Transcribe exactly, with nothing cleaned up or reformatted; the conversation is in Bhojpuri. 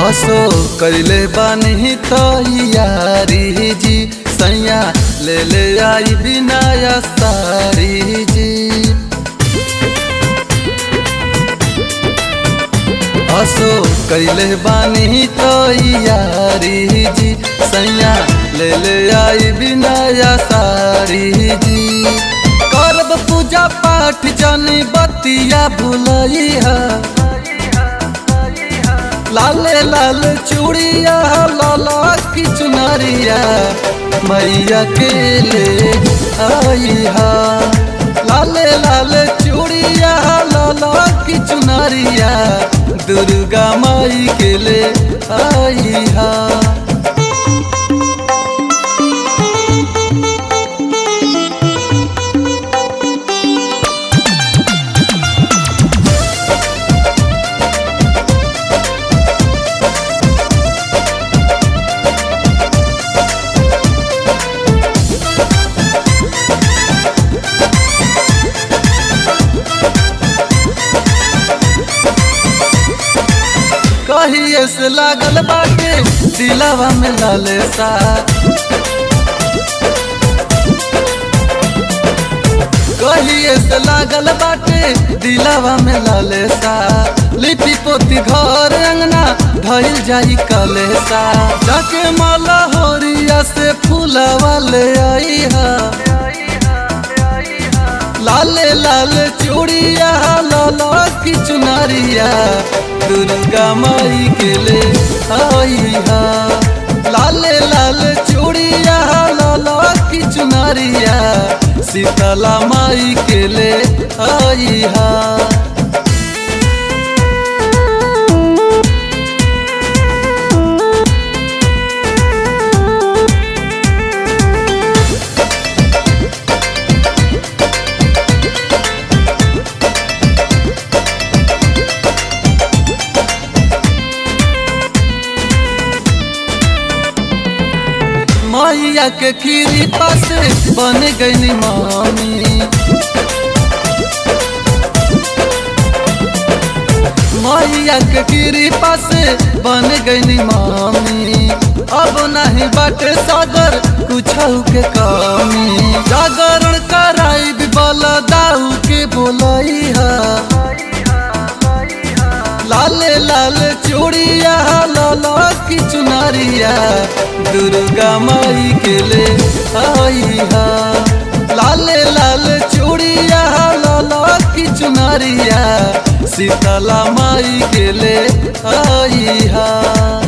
असो कैले बानी तैयारी जी सैया ले ले आई बिनाया सारी जी। असो कैले बानी तैयारी जी सैया ले ले आई बिनाया सारी जी। करब पूजा पाठ जानी बतिया भुलैया लाले लाल चूड़िया लाला की चुनरिया मैया के ले आई हा। लाले लाल चूड़िया लाला की चुनरिया दुर्गा माई के ले आई हा। कहिए से लागल बाटे दिलवा में लालसा कहिए से लागल बाटे दिलवा में लालसा। लिपि पोती घर अंगना धइल जाई कलेसा जाके माला होरिया से फूलवा ले आई हा। लाले लाल चूड़िया लाला की चुनरिया दुर्गा माई के ले आई हा। लाले लाल चूड़िया लाला की चुनरिया शीतला माई के ले आई हा। मैया के खीरी पास बन गई मामी मैया के खीरी पास बन गई मामी। अब नहीं बाटे सागर कुछ के कमी जागरण कराई बाला दाऊ के बोलाई हा। लाले लाल चूड़िया लाला की चुनरिया दुर्गा माई के ले आई हा। लाले लाल चूड़िया लाला की चुनरिया शीतला माई के ले आई हा।